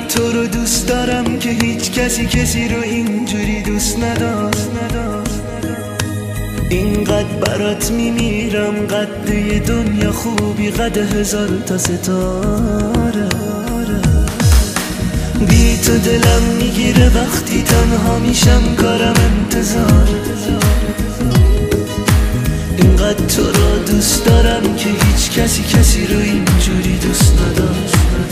تو رو دوست دارم که هیچ کسی رو اینجوری دوست نداشت. اینقدر برات میمیرم، قد یه دنیا خوبی، قد 1000 تا ستاره. بی تو دلم میگیره وقتی تنها میشم، کارم انتظار. اینقدر تو رو دوست دارم که هیچ کسی رو اینجوری دوست نداشت.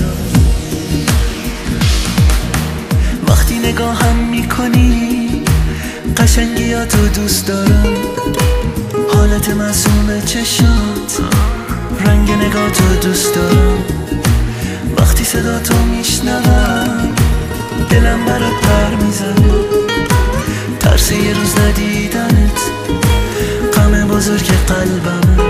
وقتی نگاهم میکنی قشنگیاتو دوست دارم، حالت معصوم چشات، رنگ نگاتو دوست دارم. وقتی صداتو میشنوم دلم برات پر میزنه، ترس یه روز ندیدنت غم بزرگ قلبمه.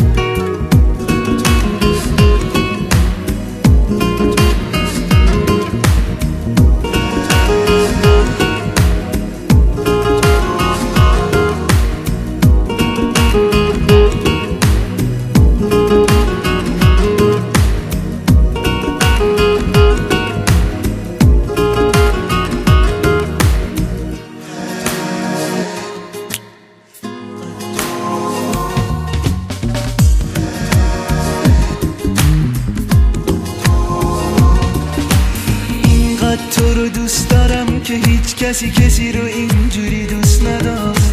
تو رو دوست دارم که هیچ کسی رو اینجوری دوست نداشت.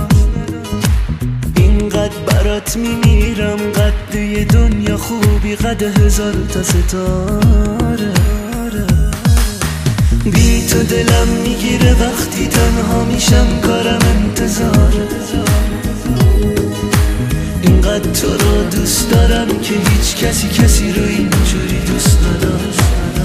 اینقدر برات میمیرم، قد یه دنیا خوبی، قد 1000 تا ستاره. بی تو دلم میگیره وقتی تنها میشم، کارم انتظاره. اینقدر تو رو دوست دارم که هیچ کسی رو اینجوری دوست نداشت.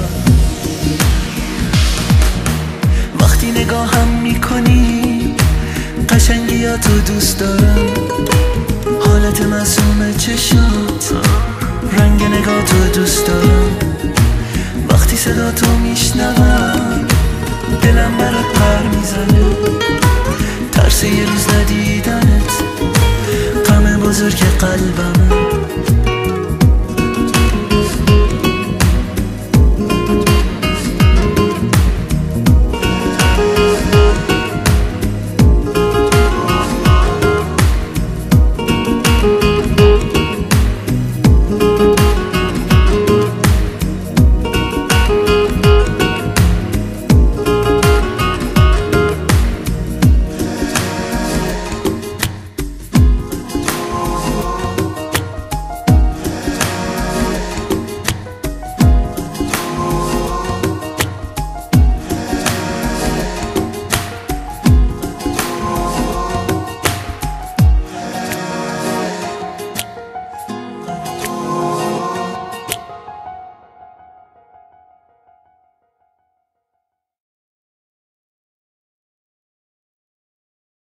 وقتی نگاهم میکنی قشنگیاتو دوست دارم، حالت معصوم چشات، رنگ نگاتو دوست دارم. وقتی صداتو میشنوم دلم برات پر میزنه، ترس یه روز ندیدنت غم بزرگ قلبمه.